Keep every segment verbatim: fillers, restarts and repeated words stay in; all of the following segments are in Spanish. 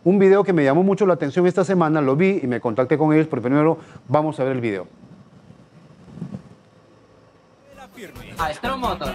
un video que me llamó mucho la atención esta semana, lo vi y me contacté con ellos, pero primero vamos a ver el video. A Strong Motor.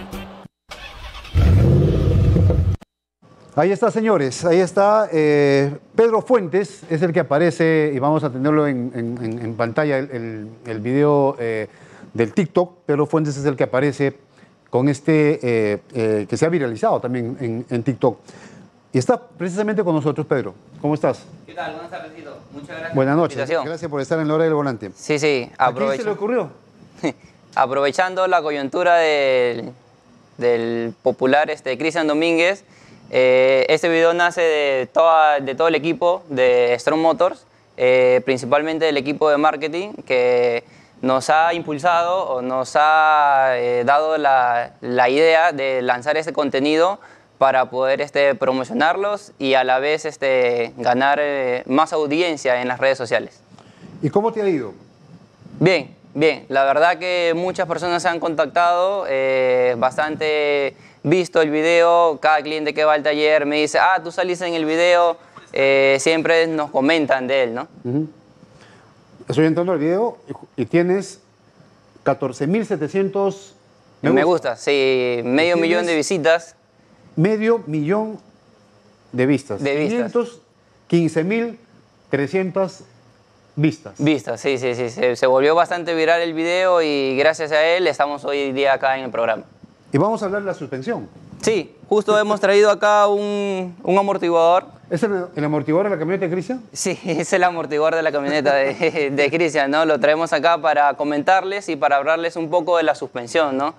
Ahí está, señores, ahí está. Eh, Pedro Fuentes es el que aparece y vamos a tenerlo en, en, en pantalla, el, el, el video eh, del TikTok. Pedro Fuentes es el que aparece con este, eh, eh, que se ha viralizado también en, en TikTok. Y está precisamente con nosotros, Pedro. ¿Cómo estás? ¿Qué tal? Buenas tardes, Tito. Muchas gracias. Buenas por la noches. invitación. Gracias por estar en la hora del volante. Sí, sí, ¿A quién aprovecho. se le ocurrió? Aprovechando la coyuntura del, del popular este, Cristian Domínguez, eh, este video nace de, toda, de todo el equipo de Strong Motors, eh, principalmente del equipo de marketing, que nos ha impulsado o nos ha eh, dado la, la idea de lanzar este contenido para poder este, promocionarlos y a la vez este, ganar eh, más audiencia en las redes sociales. ¿Y cómo te ha ido? Bien, bien. La verdad que muchas personas se han contactado, eh, bastante visto el video. Cada cliente que va al taller me dice, ah, tú saliste en el video, eh, siempre nos comentan de él, ¿no? Uh-huh. Estoy entrando al video y, y tienes catorce mil setecientos me, me gusta. Sí, medio millón de visitas. Medio millón de vistas. De vistas. quinientos quince mil trescientas vistas. Vistas, sí, sí, sí. Se, se volvió bastante viral el video y gracias a él estamos hoy día acá en el programa. Y vamos a hablar de la suspensión. Sí, justo hemos traído acá un, un amortiguador. ¿Es el, el amortiguador de la camioneta de Cristian? Sí, es el amortiguador de la camioneta de, de Cristian, ¿no? Lo traemos acá para comentarles y para hablarles un poco de la suspensión, ¿no?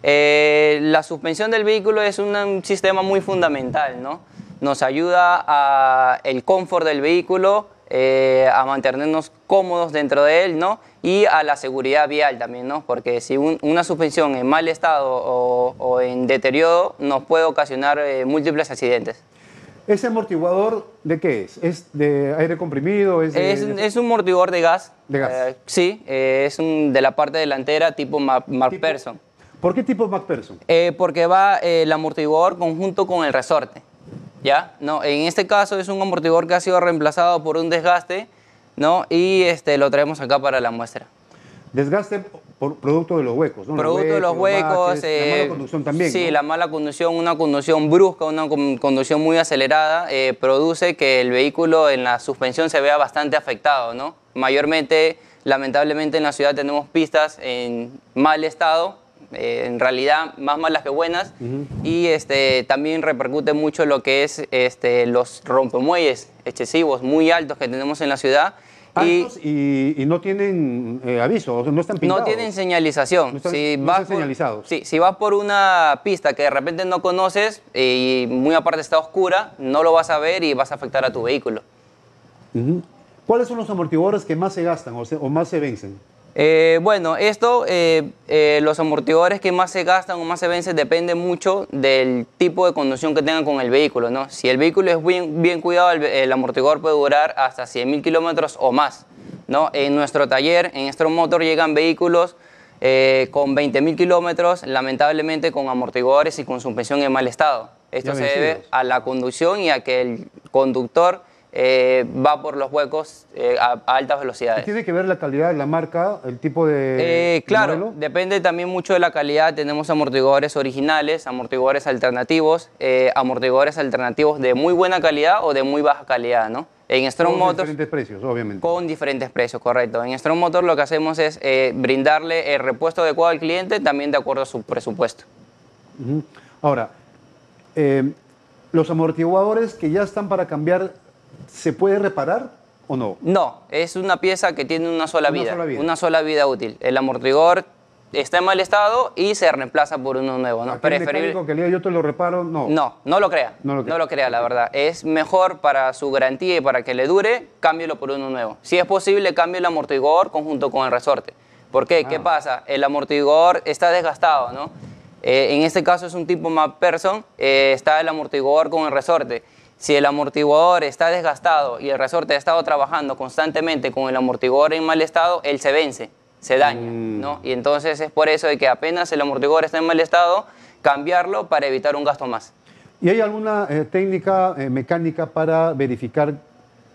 Eh, la suspensión del vehículo es un, un sistema muy fundamental, ¿no? Nos ayuda a el confort del vehículo, eh, a mantenernos cómodos dentro de él, ¿no? Y a la seguridad vial también, ¿no? Porque si un, una suspensión en mal estado o, o en deterioro nos puede ocasionar eh, múltiples accidentes. ¿Ese amortiguador de qué es? ¿Es de aire comprimido? ¿Es, de, es, es un amortiguador de gas. ¿De gas? Eh, sí, eh, es un, de la parte delantera tipo MacPherson. ¿Por qué tipo MacPherson? Eh, porque va eh, el amortiguador conjunto con el resorte. ¿Ya? No, en este caso es un amortiguador que ha sido reemplazado por un desgaste, ¿no? Y este, lo traemos acá para la muestra. Desgaste por producto de los huecos, ¿no? Producto los huecos, de los huecos. baches, Eh, la mala conducción también, Sí, ¿no? la mala conducción, una conducción brusca, una conducción muy acelerada, eh, produce que el vehículo en la suspensión se vea bastante afectado, ¿no? Mayormente, lamentablemente en la ciudad tenemos pistas en mal estado, eh, en realidad más malas que buenas, uh-huh. y este, también repercute mucho lo que es este, los rompemuelles excesivos, muy altos que tenemos en la ciudad. Altos y, y, y no tienen eh, aviso, o sea, no están pintados. No tienen señalización. No están, si, no vas están señalizados. Por, sí, si vas por una pista que de repente no conoces y muy aparte está oscura, no lo vas a ver y vas a afectar a tu vehículo. Uh-huh. ¿Cuáles son los amortiguadores que más se gastan o, se, o más se vencen? Eh, bueno, esto, eh, eh, los amortiguadores que más se gastan o más se vencen depende mucho del tipo de conducción que tengan con el vehículo, ¿no? Si el vehículo es bien, bien cuidado, el, el amortiguador puede durar hasta cien mil kilómetros o más, ¿no? En nuestro taller, en Strong Motor, llegan vehículos eh, con veinte mil kilómetros, lamentablemente con amortiguadores y con suspensión en mal estado. Esto se debe a la conducción y a que el conductor Eh, va por los huecos eh, a, a altas velocidades. ¿Tiene que ver la calidad, la marca, el tipo de eh, Claro, modelo? Depende también mucho de la calidad. Tenemos amortiguadores originales, amortiguadores alternativos, eh, amortiguadores alternativos de muy buena calidad o de muy baja calidad, ¿no? En Strong Con Motors, diferentes precios, obviamente. Con diferentes precios, correcto. En Strong Motors lo que hacemos es eh, brindarle el repuesto adecuado al cliente, también de acuerdo a su presupuesto. Uh-huh. Ahora, eh, los amortiguadores que ya están para cambiar, ¿se puede reparar o no? No, es una pieza que tiene una sola, una vida, sola vida, una sola vida útil. El amortiguador está en mal estado y se reemplaza por uno nuevo, ¿no? Aquel mecánico que le diga yo te lo reparo, no. No, no lo crea, no lo crea, no lo crea, la verdad. Es mejor para su garantía y para que le dure, cámbielo por uno nuevo. Si es posible, cambie el amortiguador conjunto con el resorte. ¿Por qué? Ah. ¿Qué pasa? El amortiguador está desgastado, ¿no? Eh, en este caso es un tipo MacPherson, eh, está el amortiguador con el resorte. Si el amortiguador está desgastado y el resorte ha estado trabajando constantemente con el amortiguador en mal estado, él se vence, se daña, mm. ¿no? Y entonces es por eso de que apenas el amortiguador está en mal estado, cambiarlo para evitar un gasto más. ¿Y hay alguna eh, técnica eh, mecánica para verificar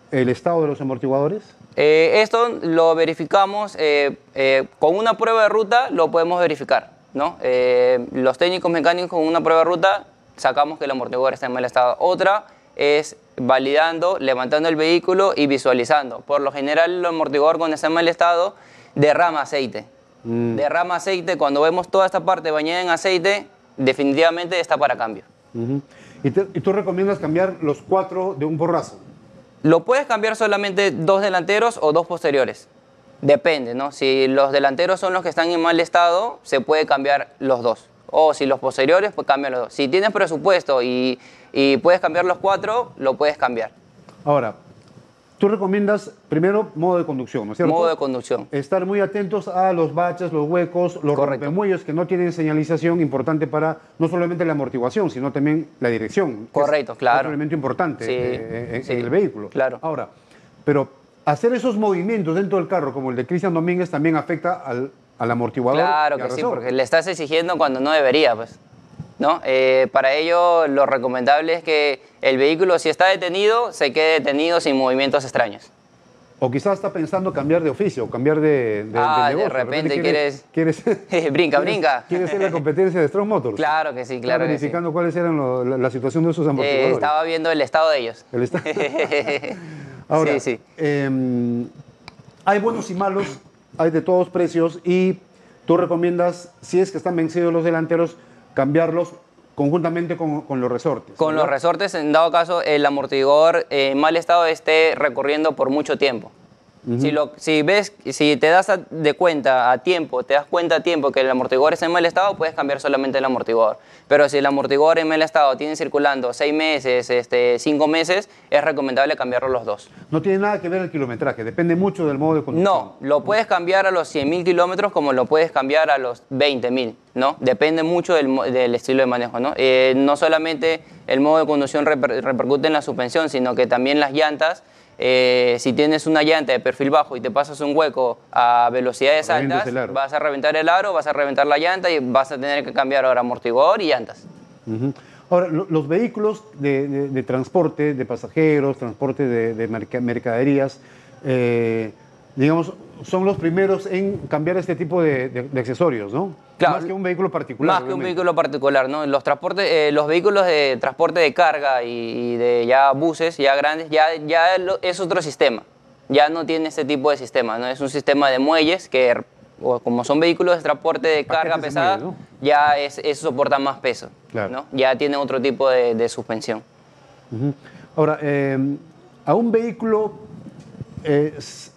el estado de los amortiguadores? Eh, esto lo verificamos eh, eh, con una prueba de ruta, lo podemos verificar, ¿no? Eh, los técnicos mecánicos con una prueba de ruta sacamos que el amortiguador está en mal estado. Otra es validando, levantando el vehículo y visualizando. Por lo general el amortiguador cuando está en mal estado derrama aceite. Mm. Derrama aceite, cuando vemos toda esta parte bañada en aceite, definitivamente está para cambio. Uh-huh. ¿Y, te, ¿Y tú recomiendas cambiar los cuatro de un porrazo? Lo puedes cambiar solamente dos delanteros o dos posteriores. Depende, ¿no? Si los delanteros son los que están en mal estado, se puede cambiar los dos. O si los posteriores, pues cambia los dos. Si tienes presupuesto y, y puedes cambiar los cuatro, lo puedes cambiar. Ahora, tú recomiendas primero modo de conducción, ¿no es cierto? Modo de conducción. Estar muy atentos a los baches, los huecos, los rompemuelles que no tienen señalización, importante para no solamente la amortiguación, sino también la dirección. Correcto, es claro. Es un elemento importante sí, eh, en, sí, en el vehículo. Claro. Ahora, pero hacer esos movimientos dentro del carro, como el de Cristian Domínguez, también afecta al, al amortiguador. Claro que sí, porque le estás exigiendo cuando no debería, pues. ¿No? Eh, para ello, lo recomendable es que el vehículo, si está detenido, se quede detenido sin movimientos extraños. O quizás está pensando cambiar de oficio, cambiar de, de, ah, de negocio. de repente, de repente quieres... quieres brinca, quieres, brinca. ¿Quieres ser la competencia de Strong Motors? Claro que sí, claro Estaba que sí. verificando cuáles eran lo, la, la situación de esos amortiguadores. Eh, estaba viendo el estado de ellos. El estado. Ahora, sí, sí. Eh, hay buenos y malos, hay de todos precios y tú recomiendas, si es que están vencidos los delanteros, cambiarlos conjuntamente con, con los resortes. Con ¿verdad? Los resortes, en dado caso, el amortiguador en mal estado esté recorriendo por mucho tiempo. Uh-huh. Si, lo, si ves, si te das a, de cuenta a tiempo, te das cuenta a tiempo que el amortiguador está en mal estado, puedes cambiar solamente el amortiguador. Pero si el amortiguador en mal estado tiene circulando seis meses, este, cinco meses, es recomendable cambiarlo los dos. No tiene nada que ver el kilometraje, depende mucho del modo de conducción. No, lo puedes cambiar a los cien mil kilómetros como lo puedes cambiar a los veinte mil, ¿no? Depende mucho del, del estilo de manejo, ¿no? Eh, no solamente el modo de conducción reper, repercute en la suspensión, sino que también las llantas. Eh, si tienes una llanta de perfil bajo y te pasas un hueco a velocidades altas, vas a reventar el aro, vas a reventar la llanta y vas a tener que cambiar ahora amortiguador y llantas. Uh-huh. Ahora, lo, los vehículos de, de, de transporte de pasajeros, transporte de, de merc mercaderías, eh, digamos, son los primeros en cambiar este tipo de, de, de accesorios, ¿no? Claro, más que un vehículo particular. Más obviamente. que un vehículo particular, ¿no? Los, transportes, eh, los vehículos de transporte de carga y, y de ya buses, ya grandes, ya, ya es otro sistema. Ya no tiene este tipo de sistema, ¿no? Es un sistema de muelles que, como son vehículos de transporte de carga pesada, muelle, ¿no? Ya es, eso soporta más peso, claro. ¿No? Ya tiene otro tipo de, de suspensión. Uh-huh. Ahora, eh, a un vehículo... Eh,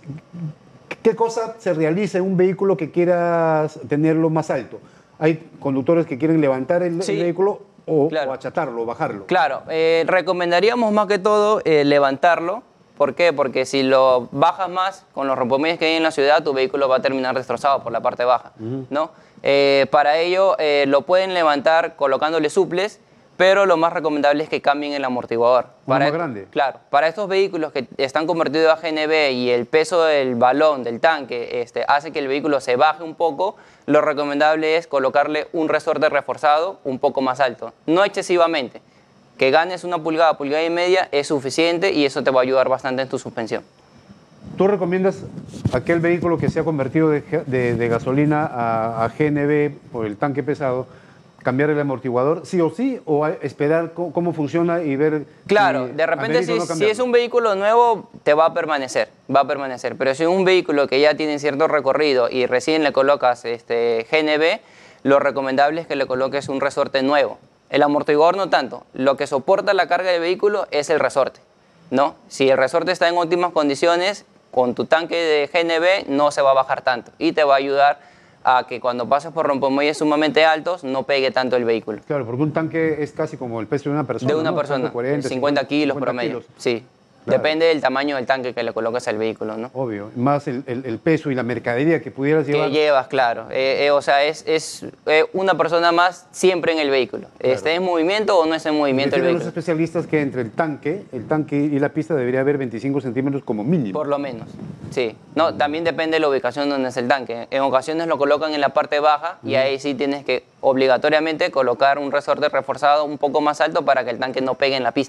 ¿Qué cosa se realiza en un vehículo que quieras tenerlo más alto? Hay conductores que quieren levantar el, sí, el vehículo o, claro. o achatarlo, o bajarlo. Claro, eh, recomendaríamos más que todo eh, levantarlo. ¿Por qué? Porque si lo bajas más, con los rompemuelles que hay en la ciudad, tu vehículo va a terminar destrozado por la parte baja, uh-huh. ¿no? Eh, para ello, eh, lo pueden levantar colocándole suples, pero lo más recomendable es que cambien el amortiguador. Para más grande. Claro, para estos vehículos que están convertidos a G N V y el peso del balón, del tanque, este, hace que el vehículo se baje un poco, lo recomendable es colocarle un resorte reforzado un poco más alto, no excesivamente. Que ganes una pulgada, pulgada y media es suficiente y eso te va a ayudar bastante en tu suspensión. ¿Tú recomiendas aquel vehículo que se ha convertido de, de, de gasolina a, a G N V por el tanque pesado, cambiar el amortiguador, sí o sí, o esperar cómo, cómo funciona y ver? Claro, si de repente si, no si es un vehículo nuevo, te va a permanecer, va a permanecer. Pero si es un vehículo que ya tiene cierto recorrido y recién le colocas este, G N V, lo recomendable es que le coloques un resorte nuevo. El amortiguador no tanto, lo que soporta la carga del vehículo es el resorte, ¿no? Si el resorte está en óptimas condiciones, con tu tanque de G N V no se va a bajar tanto y te va a ayudar a que cuando pases por rompemuelles sumamente altos no pegue tanto el vehículo. Claro, porque un tanque es casi como el peso de una persona. De una ¿no? persona, cuarenta, cincuenta kilos cincuenta promedio. kilos. Sí, claro. Depende del tamaño del tanque que le coloques al vehículo, ¿no? Obvio, más el, el, el peso y la mercadería que pudieras llevar. Que llevas, claro. Eh, eh, o sea, es, es eh, una persona más siempre en el vehículo. Claro. ¿Esté en movimiento o no esté en movimiento el vehículo? Los especialistas que entre el tanque, el tanque y la pista debería haber veinticinco centímetros como mínimo. Por lo menos, sí. No, también depende de la ubicación donde es el tanque. En ocasiones lo colocan en la parte baja y uh-huh. ahí sí tienes que obligatoriamente colocar un resorte reforzado un poco más alto para que el tanque no pegue en la pista.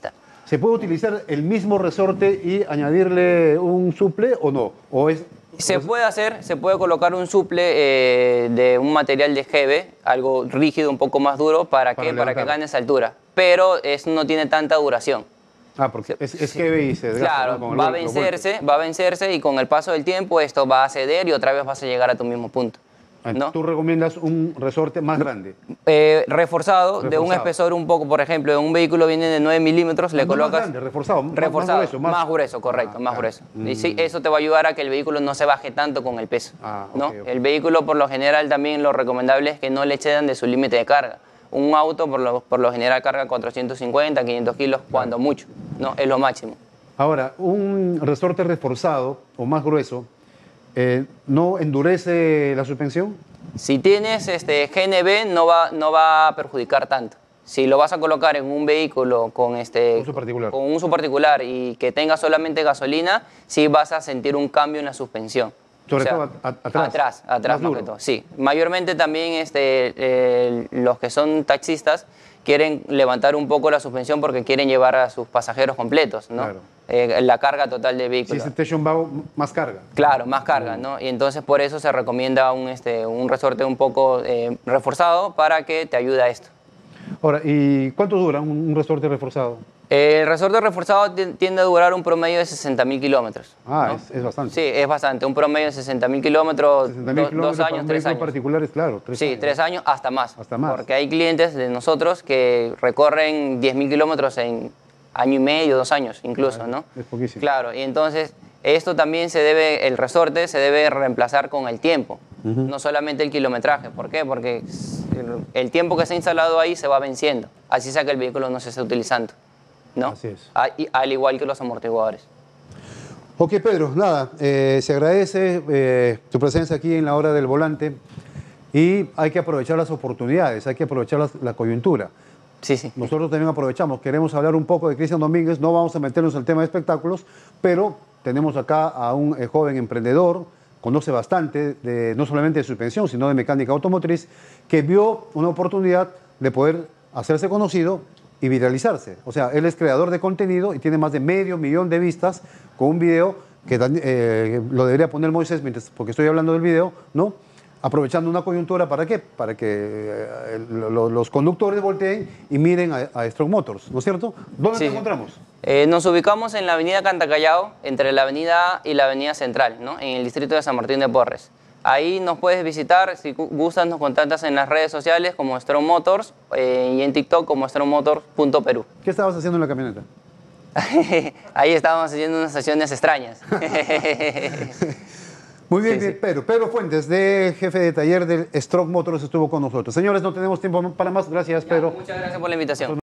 ¿Se puede utilizar el mismo resorte y añadirle un suple o no? ¿O es, Se o es- puede hacer, se puede colocar un suple eh, de un material de G B, algo rígido, un poco más duro, ¿para, Para que, para que levantar. gane esa altura. Pero eso no tiene tanta duración. Ah, porque es, es que ve y se desgasta, Claro, ¿no? Con el va a gol- los golpes. vencerse, va a vencerse y con el paso del tiempo esto va a ceder y otra vez vas a llegar a tu mismo punto. ¿No? Tú recomiendas un resorte más grande. Eh, reforzado, de un Reforzado. espesor un poco, por ejemplo, de un vehículo viene de nueve milímetros, le No más colocas... grande, reforzado, más- más reforzado, grueso, más, más- grueso, correcto, Ah, más claro. grueso. Y sí, eso te va a ayudar a que el vehículo no se baje tanto con el peso. Ah, ¿no? ok, ok. El vehículo, por lo general, también lo recomendable es que no le excedan de su límite de carga. Un auto, por lo, por lo general, carga cuatrocientos cincuenta, quinientos kilos, cuando mucho, ¿no? Es lo máximo. Ahora, un resorte reforzado o más grueso, eh, ¿no endurece la suspensión? Si tienes este G N B, no va, no va a perjudicar tanto. Si lo vas a colocar en un vehículo con, este, Uso particular. con uso particular y que tenga solamente gasolina, sí vas a sentir un cambio en la suspensión. Sobre todo a- a- atrás. Atrás, atrás Más más, duro. que todo. Sí, mayormente también este, eh, los que son taxistas quieren levantar un poco la suspensión porque quieren llevar a sus pasajeros completos, ¿no? Claro. Eh, la carga total del Si vehículo. es station bow, más carga. Claro, más carga, ¿no? Y entonces por eso se recomienda un, este, un resorte un poco eh, reforzado para que te ayude a esto. Ahora, ¿y cuánto dura un, un resorte reforzado? El resorte reforzado ti- tiende a durar un promedio de sesenta mil kilómetros. Ah, ¿no? es, es bastante. Sí, es bastante. Un promedio de sesenta mil kilómetros, sesenta mil do- kilómetros dos para años, un tres vehículo años. particular es claro. Tres Sí, años. tres años hasta más. Hasta más. Porque hay clientes de nosotros que recorren diez mil kilómetros en año y medio, dos años incluso, Ah, ¿no? es poquísimo. Claro, y entonces esto también se debe, el resorte se debe reemplazar con el tiempo, no solamente el kilometraje. ¿Por qué? Porque el, el tiempo que se ha instalado ahí se va venciendo, así sea que el vehículo no se esté utilizando, ¿no? Así es. A- y- al igual que los amortiguadores. Ok, Pedro, nada, eh, se agradece eh, tu presencia aquí en la hora del volante y hay que aprovechar las oportunidades, hay que aprovechar las- la coyuntura. Sí, sí. Nosotros también aprovechamos, queremos hablar un poco de Cristian Domínguez, no vamos a meternos en el tema de espectáculos, pero tenemos acá a un eh, joven emprendedor, conoce bastante, de, no solamente de suspensión, sino de mecánica automotriz, que vio una oportunidad de poder hacerse conocido y viralizarse. O sea, él es creador de contenido y tiene más de medio millón de vistas con un video que dan- eh, lo debería poner Moisés, mientras, porque estoy hablando del video, ¿no? Aprovechando una coyuntura, ¿para qué? Para que eh, lo- lo- los conductores volteen y miren a, a Strong Motors, ¿no es cierto? ¿Dónde Sí, te sí. encontramos? Eh, nos ubicamos en la avenida Cantacallao, entre la avenida A y la avenida Central, ¿no? En el distrito de San Martín de Porres. Ahí nos puedes visitar, si gu- gustas nos contactas en las redes sociales como Strong Motors eh, y en TikTok como strong motors punto peru. ¿Qué estabas haciendo en la camioneta? Ahí estábamos haciendo unas sesiones extrañas. Muy bien, Sí, bien, sí. Pedro. Pedro Fuentes, de jefe de taller del Strong Motors, estuvo con nosotros. Señores, no tenemos tiempo para más. Gracias, Pedro. Muchas gracias por la invitación.